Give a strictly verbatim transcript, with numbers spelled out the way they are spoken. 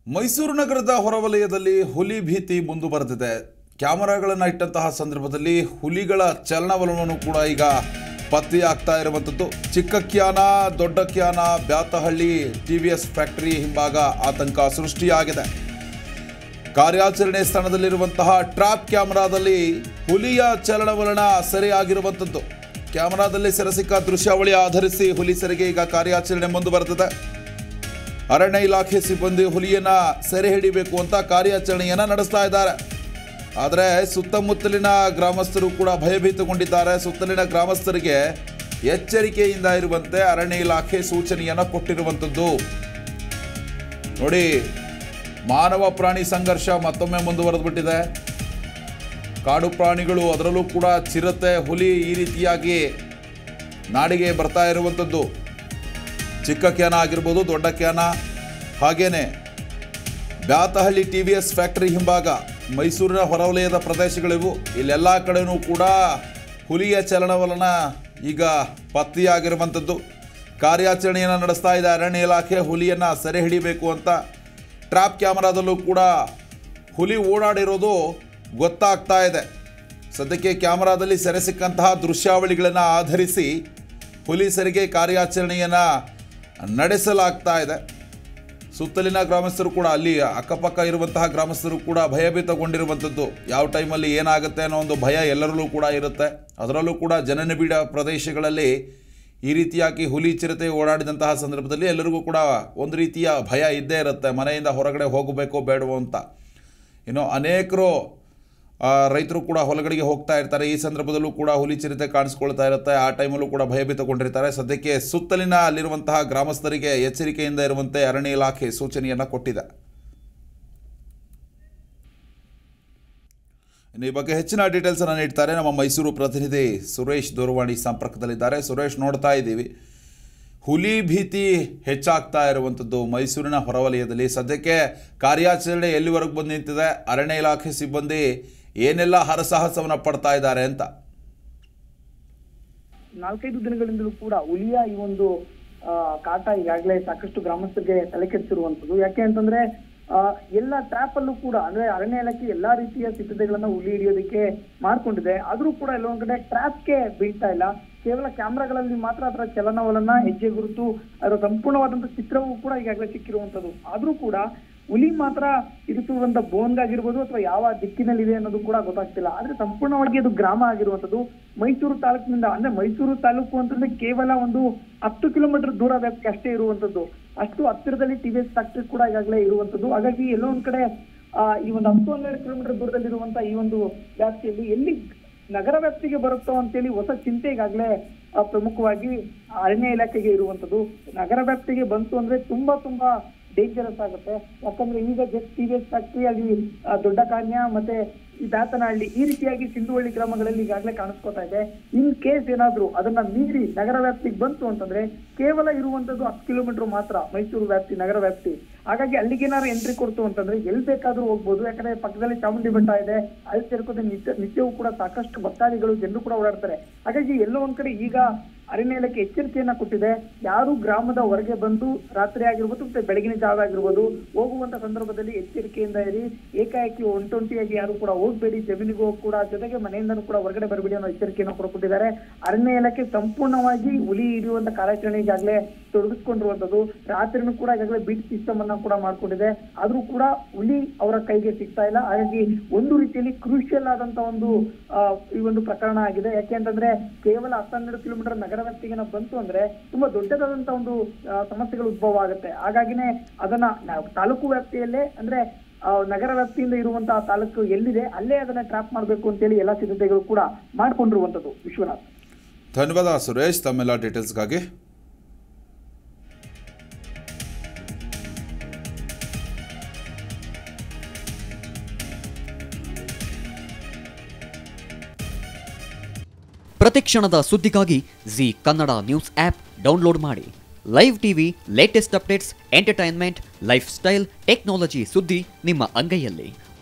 ಮೈಸೂರು ನಗರದ ಹೊರವಲಯದಲ್ಲಿ ಹುಲಿ ಭೀತಿ ಮುಂದುವರೆದಿದೆ. ಕ್ಯಾಮೆರಾಗಳನ್ನು ಇಟ್ಟಂತಹ ಸಂದರ್ಭದಲ್ಲಿ ಹುಲಿಗಳ ಚಲನವಲನವನ್ನು ಕೂಡ ಈಗ ಪತ್ತೆಯಾಗ್ತಾ ಇರುವಂಥದ್ದು. ಚಿಕ್ಕ ಕ್ಯಾನ, ದೊಡ್ಡ ಕ್ಯಾನ, ಬ್ಯಾತಹಳ್ಳಿ ಟಿವಿಎಸ್ ಫ್ಯಾಕ್ಟರಿ ಹಿಂಭಾಗ ಆತಂಕ ಸೃಷ್ಟಿಯಾಗಿದೆ. ಕಾರ್ಯಾಚರಣೆ ಸ್ಥಳದಲ್ಲಿರುವಂತಹ ಟ್ರ್ಯಾಪ್ ಕ್ಯಾಮೆರಾದಲ್ಲಿ ಹುಲಿಯ ಚಲನವಲನ ಸೆರೆಯಾಗಿರುವಂಥದ್ದು. ಕ್ಯಾಮೆರಾದಲ್ಲಿ ಸೆರೆಸಿಕ್ಕ ದೃಶ್ಯಾವಳಿ ಆಧರಿಸಿ ಹುಲಿ ಸೆರೆಗೆ ಈಗ ಕಾರ್ಯಾಚರಣೆ ಮುಂದುವರೆದಿದೆ. ಅರಣ್ಯ ಇಲಾಖೆ ಸಿಬ್ಬಂದಿ ಹುಲಿಯನ್ನ ಸೆರೆ ಹಿಡಿಬೇಕು ಅಂತ ಕಾರ್ಯಾಚರಣೆಯನ್ನು ನಡೆಸ್ತಾ ಇದ್ದಾರೆ. ಆದರೆ ಸುತ್ತಮುತ್ತಲಿನ ಗ್ರಾಮಸ್ಥರು ಕೂಡ ಭಯಭೀತಗೊಂಡಿದ್ದಾರೆ. ಸುತ್ತಲಿನ ಗ್ರಾಮಸ್ಥರಿಗೆ ಎಚ್ಚರಿಕೆಯಿಂದ ಇರುವಂತೆ ಅರಣ್ಯ ಇಲಾಖೆ ಸೂಚನೆಯನ್ನು ಕೊಟ್ಟಿರುವಂಥದ್ದು. ನೋಡಿ, ಮಾನವ ಪ್ರಾಣಿ ಸಂಘರ್ಷ ಮತ್ತೊಮ್ಮೆ ಮುಂದುವರೆದ್ಬಿಟ್ಟಿದೆ. ಕಾಡು ಪ್ರಾಣಿಗಳು, ಅದರಲ್ಲೂ ಕೂಡ ಚಿರತೆ, ಹುಲಿ ಈ ರೀತಿಯಾಗಿ ನಾಡಿಗೆ ಬರ್ತಾ ಇರುವಂಥದ್ದು. ಚಿಕ್ಕ ಕ್ಯಾನ ಆಗಿರ್ಬೋದು, ದೊಡ್ಡ ಕ್ಯಾನ, ಹಾಗೇನೆ Byathahalli T V S factory ಹಿಂಭಾಗ ಮೈಸೂರಿನ ಹೊರವಲಯದ ಪ್ರದೇಶಗಳಿವು. ಇಲ್ಲೆಲ್ಲ ಕಡೆಯೂ ಕೂಡ ಹುಲಿಯ ಚಲನವಲನ ಈಗ ಪತ್ತೆಯಾಗಿರುವಂಥದ್ದು. ಕಾರ್ಯಾಚರಣೆಯನ್ನು ನಡೆಸ್ತಾ ಇದೆ ಅರಣ್ಯ ಇಲಾಖೆ. ಹುಲಿಯನ್ನು ಸೆರೆ ಹಿಡಿಬೇಕು ಅಂತ ಟ್ರ್ಯಾಪ್ ಕ್ಯಾಮರಾದಲ್ಲೂ ಕೂಡ ಹುಲಿ ಓಡಾಡಿರೋದು ಗೊತ್ತಾಗ್ತಾ ಇದೆ. ಸದ್ಯಕ್ಕೆ ಕ್ಯಾಮರಾದಲ್ಲಿ ಸೆರೆ ಸಿಕ್ಕಂತಹ ದೃಶ್ಯಾವಳಿಗಳನ್ನು ಆಧರಿಸಿ ಹುಲಿ ಸೆರೆಗೆ ಕಾರ್ಯಾಚರಣೆಯನ್ನು ನಡೆಸಲಾಗ್ತಾ ಇದೆ. ಸುತ್ತಲಿನ ಗ್ರಾಮಸ್ಥರು ಕೂಡ, ಅಲ್ಲಿ ಅಕ್ಕಪಕ್ಕ ಇರುವಂತಹ ಗ್ರಾಮಸ್ಥರು ಕೂಡ ಭಯಭೀತಗೊಂಡಿರುವಂಥದ್ದು. ಯಾವ ಟೈಮಲ್ಲಿ ಏನಾಗುತ್ತೆ ಅನ್ನೋ ಒಂದು ಭಯ ಎಲ್ಲರಲ್ಲೂ ಕೂಡ ಇರುತ್ತೆ. ಅದರಲ್ಲೂ ಕೂಡ ಜನನಿಬಿಡ ಪ್ರದೇಶಗಳಲ್ಲಿ ಈ ರೀತಿಯಾಗಿ ಹುಲಿ ಚಿರತೆ ಓಡಾಡಿದಂತಹ ಸಂದರ್ಭದಲ್ಲಿ ಎಲ್ಲರಿಗೂ ಕೂಡ ಒಂದು ರೀತಿಯ ಭಯ ಇದ್ದೇ ಇರುತ್ತೆ. ಮನೆಯಿಂದ ಹೊರಗಡೆ ಹೋಗಬೇಕೋ ಬೇಡವೋ ಅಂತ. ಇನ್ನು ಅನೇಕರು ರೈತರು ಕೂಡ ಹೊಲಗಳಿಗೆ ಹೋಗ್ತಾ ಇರ್ತಾರೆ. ಈ ಸಂದರ್ಭದಲ್ಲೂ ಕೂಡ ಹುಲಿ ಚಿರತೆ ಕಾಣಿಸ್ಕೊಳ್ತಾ ಇರುತ್ತೆ. ಆ ಟೈಮಲ್ಲೂ ಕೂಡ ಭಯಭೀತಗೊಂಡಿರ್ತಾರೆ. ಸದ್ಯಕ್ಕೆ ಸುತ್ತಲಿನ ಅಲ್ಲಿರುವಂತಹ ಗ್ರಾಮಸ್ಥರಿಗೆ ಎಚ್ಚರಿಕೆಯಿಂದ ಇರುವಂತೆ ಅರಣ್ಯ ಇಲಾಖೆ ಸೂಚನೆಯನ್ನು ಕೊಟ್ಟಿದೆ. ಇನ್ನು ಈ ಬಗ್ಗೆ ಹೆಚ್ಚಿನ ಡೀಟೇಲ್ಸನ್ನು ನೀಡ್ತಾರೆ ನಮ್ಮ ಮೈಸೂರು ಪ್ರತಿನಿಧಿ ಸುರೇಶ್ ದೂರವಾಣಿ ಸಂಪರ್ಕದಲ್ಲಿದ್ದಾರೆ. ಸುರೇಶ್, ನೋಡ್ತಾ ಇದ್ದೀವಿ ಹುಲಿ ಭೀತಿ ಹೆಚ್ಚಾಗ್ತಾ ಇರುವಂಥದ್ದು ಮೈಸೂರಿನ ಹೊರವಲಯದಲ್ಲಿ. ಸದ್ಯಕ್ಕೆ ಕಾರ್ಯಾಚರಣೆ ಎಲ್ಲಿವರೆಗೂ ಬಂದು ನಿಂತಿದೆ? ಅರಣ್ಯ ಇಲಾಖೆ ಸಿಬ್ಬಂದಿ ಏನೆಲ್ಲ ಹರಸಾಹಸವನ್ನು ಪಡ್ತಾ ಇದ್ದಾರೆ ಅಂತ? ನಾಲ್ಕೈದು ದಿನಗಳಿಂದಲೂ ಕೂಡ ಹುಲಿಯ ಈ ಒಂದು ಕಾಟ ಈಗಾಗಲೇ ಸಾಕಷ್ಟು ಗ್ರಾಮಸ್ಥರಿಗೆ ತಲೆ ಕೆಡಿಸಿರುವಂಥದ್ದು. ಯಾಕೆ ಅಂತಂದ್ರೆ ಎಲ್ಲ ಟ್ರ್ಯಾಪ್ ಅಲ್ಲೂ ಕೂಡ, ಅಂದ್ರೆ ಅರಣ್ಯ ಇಲಾಖೆ ಎಲ್ಲಾ ರೀತಿಯ ಸಿದ್ಧತೆಗಳನ್ನ ಹುಲಿ ಹಿಡಿಯೋದಕ್ಕೆ ಮಾಡ್ಕೊಂಡಿದೆ. ಆದ್ರೂ ಕೂಡ ಎಲ್ಲೊಂದ್ ಕಡೆ ಟ್ರ್ಯಾಪ್ಗೆ ಬೀಳ್ತಾ ಇಲ್ಲ. ಕೇವಲ ಕ್ಯಾಮ್ರಾಗಳಲ್ಲಿ ಮಾತ್ರ ಅದರ ಚಲನವಲನ, ಹೆಜ್ಜೆ ಗುರುತು, ಅದರ ಸಂಪೂರ್ಣವಾದಂತಹ ಚಿತ್ರವೂ ಕೂಡ ಈಗಾಗಲೇ ಸಿಕ್ಕಿರುವಂತದ್ದು. ಆದ್ರೂ ಕೂಡ ಹುಲಿ ಮಾತ್ರ ಇರಿಸುವಂತ ಬೋನ್ಗ್ ಆಗಿರ್ಬೋದು ಅಥವಾ ಯಾವ ದಿಕ್ಕಿನಲ್ಲಿದೆ ಅನ್ನೋದು ಕೂಡ ಗೊತ್ತಾಗ್ತಿಲ್ಲ. ಆದ್ರೆ ಸಂಪೂರ್ಣವಾಗಿ ಅದು ಗ್ರಾಮ ಆಗಿರುವಂತದ್ದು. ಮೈಸೂರು ತಾಲೂಕಿನಿಂದ, ಅಂದ್ರೆ ಮೈಸೂರು ತಾಲೂಕು ಅಂತಂದ್ರೆ ಕೇವಲ ಒಂದು ಹತ್ತು ಕಿಲೋಮೀಟರ್ ದೂರ ವ್ಯಾಪ್ತಿ ಅಷ್ಟೇ ಇರುವಂತದ್ದು. ಅಷ್ಟು ಹತ್ತಿರದಲ್ಲಿ ಟಿ ವಿ ಎಸ್ ಫ್ಯಾಕ್ಟರಿ ಕೂಡ ಈಗಾಗಲೇ ಇರುವಂತದ್ದು. ಹಾಗಾಗಿ ಎಲ್ಲೋ ಒಂದ್ ಕಡೆ ಆ ಈ ಒಂದು ಹತ್ತು ಹನ್ನೆರಡು ಕಿಲೋಮೀಟರ್ ದೂರದಲ್ಲಿರುವಂತ ಈ ಒಂದು ವ್ಯಾಪ್ತಿಯಲ್ಲಿ ಎಲ್ಲಿ ನಗರ ವ್ಯಾಪ್ತಿಗೆ ಬರುತ್ತೋ ಅಂತೇಳಿ ಹೊಸ ಚಿಂತೆ ಈಗಾಗಲೇ ಪ್ರಮುಖವಾಗಿ ಅರಣ್ಯ ಇಲಾಖೆಗೆ ಇರುವಂತದ್ದು. ನಗರ ವ್ಯಾಪ್ತಿಗೆ ಬಂತು ಅಂದ್ರೆ ತುಂಬಾ ತುಂಬಾ ಡೇಂಜರಸ್ ಆಗುತ್ತೆ. ಯಾಕಂದ್ರೆ ಈಗ just T V S factory ಆಗಿ ದೊಡ್ಡ ಕಾನ್ಯ ಮತ್ತೆ ಈ ಬ್ಯಾತನಹಳ್ಳಿ ಈ ರೀತಿಯಾಗಿ ಸಿಂಧುವಳ್ಳಿ ಗ್ರಾಮಗಳಲ್ಲಿ ಈಗಾಗಲೇ ಕಾಣಿಸ್ಕೊತಾ ಇದೆ. ಇನ್ ಕೇಸ್ ಏನಾದ್ರು ಅದನ್ನ ಮೀರಿ ನಗರ ವ್ಯಾಪ್ತಿಗೆ ಬಂತು ಅಂತಂದ್ರೆ ಕೇವಲ ಇರುವಂತದ್ದು ಹತ್ತು ಕಿಲೋಮೀಟರ್ ಮಾತ್ರ ಮೈಸೂರು ವ್ಯಾಪ್ತಿ, ನಗರ ವ್ಯಾಪ್ತಿ. ಹಾಗಾಗಿ ಅಲ್ಲಿಗೇನಾದ್ರು ಎಂಟ್ರಿ ಕೊಡ್ತು ಅಂತಂದ್ರೆ ಎಲ್ಲಿ ಬೇಕಾದ್ರೂ ಹೋಗ್ಬೋದು. ಯಾಕಂದ್ರೆ ಪಕ್ಕದಲ್ಲಿ ಚಾಮುಂಡಿ ಬೆಟ್ಟ ಇದೆ, ಅಲ್ಲಿ ಸೇರ್ಕೋದೆ ನಿತ್ಯ ನಿತ್ಯವೂ ಕೂಡ ಸಾಕಷ್ಟು ಭಕ್ತಾದಿಗಳು, ಜನರು ಕೂಡ ಓಡಾಡ್ತಾರೆ. ಹಾಗಾಗಿ ಎಲ್ಲೋ ಒಂದ್ ಕಡೆ ಈಗ ಅರಣ್ಯ ಇಲಾಖೆ ಎಚ್ಚರಿಕೆಯನ್ನ ಕೊಟ್ಟಿದೆ. ಯಾರು ಗ್ರಾಮದ ಹೊರಗೆ ಬಂದು ರಾತ್ರಿ ಆಗಿರ್ಬೋದು ಮತ್ತೆ ಬೆಳಗಿನ ಜಾವ ಆಗಿರ್ಬೋದು ಹೋಗುವಂತ ಸಂದರ್ಭದಲ್ಲಿ ಎಚ್ಚರಿಕೆಯಿಂದ ಇರಿ. ಏಕಾಏಕಿ ಒಂಟೊಂಟಿಯಾಗಿ ಯಾರು ಕೂಡ ಹೋಗ್ಬೇಡಿ, ಜಮೀನಿಗೆ ಹೋಗಿ ಕೂಡ, ಜೊತೆಗೆ ಮನೆಯಿಂದನೂ ಕೂಡ ಹೊರಗಡೆ ಬರಬೇಡಿ ಅನ್ನೋ ಎಚ್ಚರಿಕೆಯನ್ನು ಕೂಡ ಕೊಟ್ಟಿದ್ದಾರೆ. ಅರಣ್ಯ ಇಲಾಖೆ ಸಂಪೂರ್ಣವಾಗಿ ಹುಲಿ ಹಿಡಿಯುವಂತ ಕಾರ್ಯಾಚರಣೆ ಈಗಾಗಲೇ ತೊಡಗಿಸ್ಕೊಂಡಿರುವಂತದ್ದು. ರಾತ್ರಿನೂ ಕೂಡ ಈಗಾಗಲೇ ಬೀಟ್ ಸಿಸ್ಟಮ್ ಅನ್ನ ಕೂಡ ಮಾಡ್ಕೊಂಡಿದೆ. ಆದ್ರೂ ಕೂಡ ಹುಲಿ ಅವರ ಕೈಗೆ ಸಿಗ್ತಾ ಇಲ್ಲ. ಹಾಗಾಗಿ ಒಂದು ರೀತಿಯಲ್ಲಿ ಕ್ರೂಷಿಯಲ್ ಆದಂತ ಒಂದು ಈ ಒಂದು ಪ್ರಕರಣ ಆಗಿದೆ. ಯಾಕೆ ಅಂತಂದ್ರೆ ಕೇವಲ ಹತ್ತೆರಡು ಕಿಲೋಮೀಟರ್ ನಗರ ವ್ಯಾಪ್ತಿಗೆ ಬಂತು ಅಂದ್ರೆ ತುಂಬಾ ದೊಡ್ಡದಾದಂತ ಒಂದು ಸಮಸ್ಯೆಗಳು ಉದ್ಭವ ಆಗುತ್ತೆ. ಹಾಗಾಗಿನೇ ಅದನ್ನ ತಾಲೂಕು ವ್ಯಾಪ್ತಿಯಲ್ಲೇ, ಅಂದ್ರೆ ನಗರ ವ್ಯಾಪ್ತಿಯಿಂದ ಇರುವಂತಹ ತಾಲೂಕು ಎಲ್ಲಿದೆ ಅಲ್ಲೇ ಅದನ್ನ ಟ್ರ್ಯಾಪ್ ಮಾಡಬೇಕು ಅಂತೇಳಿ ಎಲ್ಲಾ ಸಿದ್ಧತೆಗಳು ಕೂಡ ಮಾಡ್ಕೊಂಡಿರುವಂತದ್ದು. ವಿಶ್ವನಾಥ್, ಧನ್ಯವಾದ ಸುರೇಶ್ ತಮ್ಮೆಲ್ಲ ಡೀಟೇಲ್ಸ್ಗಾಗಿ. ಪ್ರತಿಕ್ಷಣದ ಸುದ್ದಿಗಾಗಿ Zee Kannada news app download ಮಾಡಿ. Live TV, latest updates, entertainment, lifestyle, technology ಸುದ್ದಿ ನಿಮ್ಮ ಅಂಗೈಯಲ್ಲಿ.